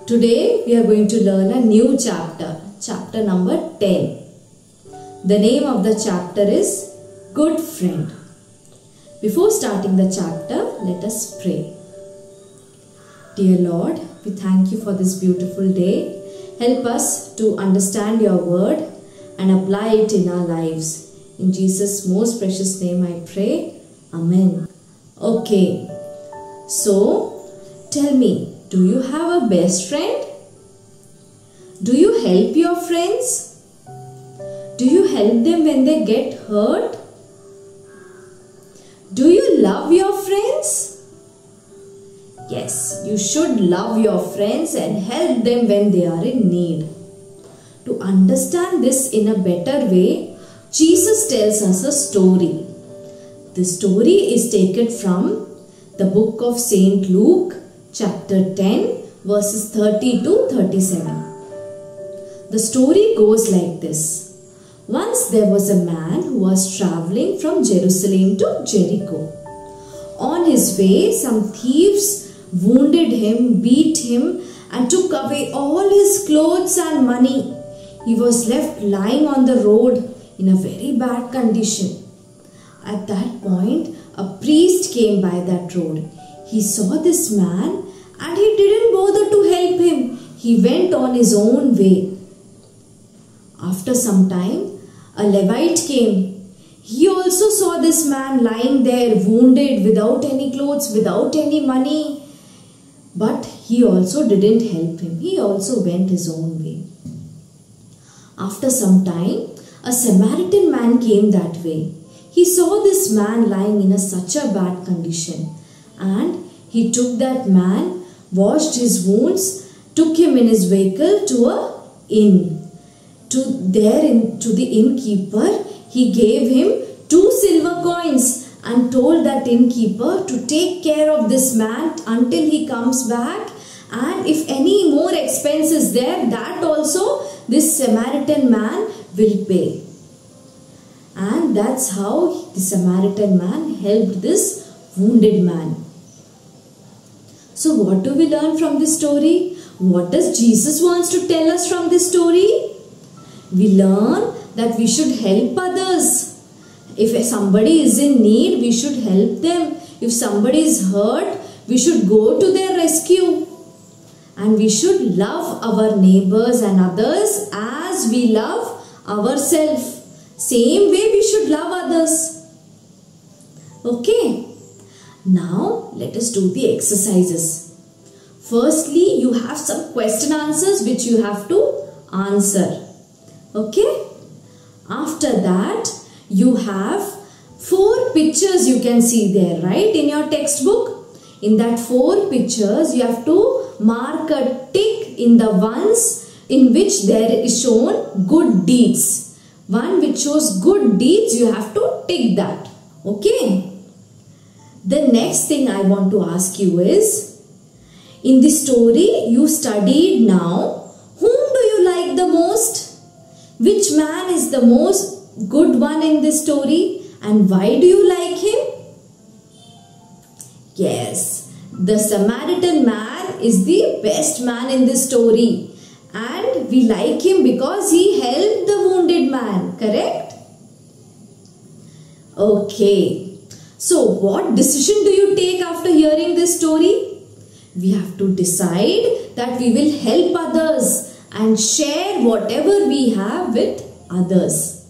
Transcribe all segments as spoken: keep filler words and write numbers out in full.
Today we are going to learn a new chapter, chapter number ten. The name of the chapter is Good Friend. Before starting the chapter, let us pray. Dear Lord, we thank you for this beautiful day. Help us to understand your word and apply it in our lives. In Jesus' most precious name I pray. Amen. Okay, so tell me, do you have a best friend? Do you help your friends? Do you help them when they get hurt? Do you love your friends? Yes, you should love your friends and help them when they are in need. To understand this in a better way, Jesus tells us a story. The story is taken from the book of Saint Luke, chapter ten, verses thirty to thirty-seven. The story goes like this. Once there was a man who was traveling from Jerusalem to Jericho. On his way, some thieves wounded him, beat him, and took away all his clothes and money. He was left lying on the road in a very bad condition. At that point, a priest came by that road. He saw this man and he didn't bother to help him. He went on his own way. After some time, a Levite came. He also saw this man lying there, wounded, without any clothes, without any money. But he also didn't help him. He also went his own way. After some time, a Samaritan man came that way. He saw this man lying in a, such a bad condition. And he took that man, washed his wounds, took him in his vehicle to a inn. To there in, to the innkeeper, he gave him two silver coins and told that innkeeper to take care of this man until he comes back, and if any more expense is there, that also this Samaritan man will pay. And that's how the Samaritan man helped this wounded man. So what do we learn from this story? What does Jesus wants to tell us from this story? We learn that we should help others. If somebody is in need, we should help them. If somebody is hurt, we should go to their rescue. And we should love our neighbors and others as we love ourselves. Same way we should love others. Okay. Now let us do the exercises. Firstly, you have some question answers which you have to answer. Okay. After that, you have four pictures you can see there, right, in your textbook. In that four pictures, you have to mark a tick in the ones in which there is shown good deeds. One which shows good deeds, you have to tick that. Okay. The next thing I want to ask you is, in the story you studied now, whom do you like the most? Which man is the most good one in this story, and why do you like him? Yes, the Samaritan man is the best man in this story, and we like him because he helped the wounded man, correct? Okay, so what decision do you take after hearing this story? We have to decide that we will help others and share whatever we have with others.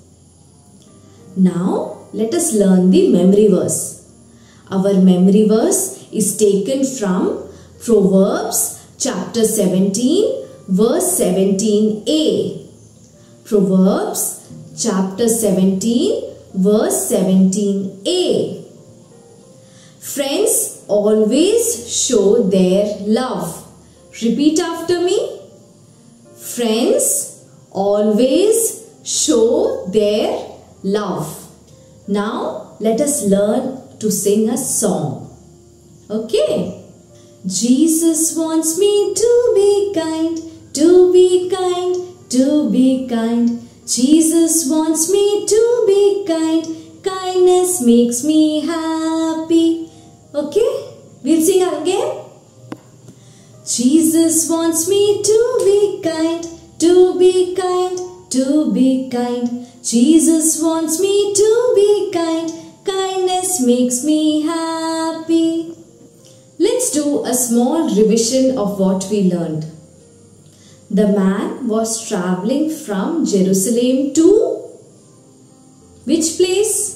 Now, let us learn the memory verse. Our memory verse is taken from Proverbs chapter seventeen, verse seventeen a. Proverbs chapter seventeen, verse seventeen a. Friends always show their love. Repeat after me. Friends always show their love. Now let us learn to sing a song. Okay. Jesus wants me to be kind, to be kind, to be kind. Jesus wants me to be kind. Kindness makes me happy. Okay. We'll sing again. Jesus wants me to be kind, to be kind, to be kind. Jesus wants me to be kind. Kindness makes me happy. Let's do a small revision of what we learned. The man was traveling from Jerusalem to which place?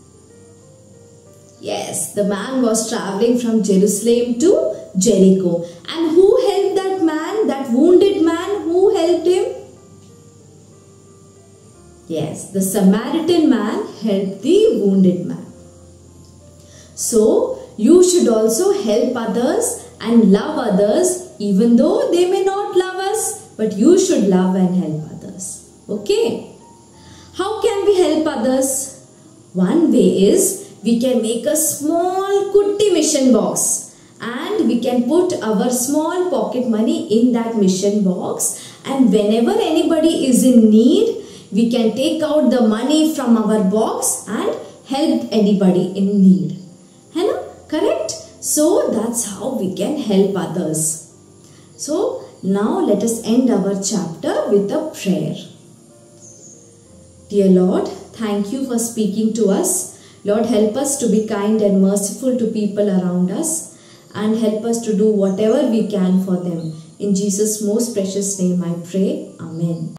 Yes, the man was traveling from Jerusalem to Jericho. And who helped that man, that wounded man? Who helped him? Yes, the Samaritan man helped the wounded man. So, you should also help others and love others even though they may not love us, but you should love and help others. Okay? How can we help others? One way is we can make a small Kutti mission box and we can put our small pocket money in that mission box, and whenever anybody is in need, we can take out the money from our box and help anybody in need. Hello? Correct? So that's how we can help others. So now let us end our chapter with a prayer. Dear Lord, thank you for speaking to us. Lord, help us to be kind and merciful to people around us and help us to do whatever we can for them. In Jesus' most precious name I pray. Amen.